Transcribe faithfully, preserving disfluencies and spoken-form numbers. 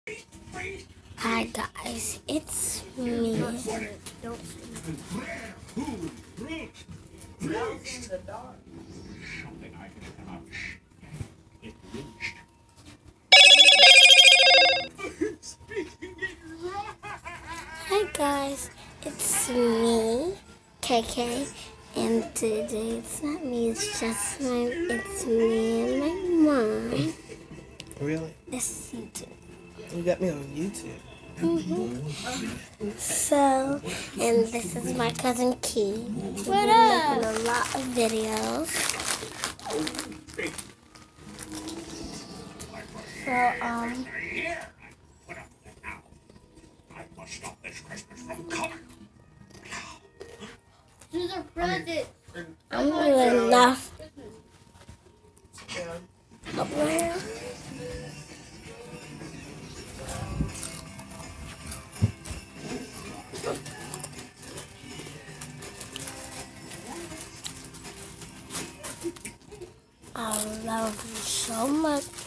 Hi guys, it's me. Hi guys, it's me, K K, and today it's not me, it's just my, it's me and my mom. Really? This is YouTube. You got me on YouTube. Mm-hmm. So, and this is my cousin Key. We've been making a lot of videos. So, um, Stop this Christmas from coming. This is a present. I'm doing enough. Yeah. Up there. I love you so much.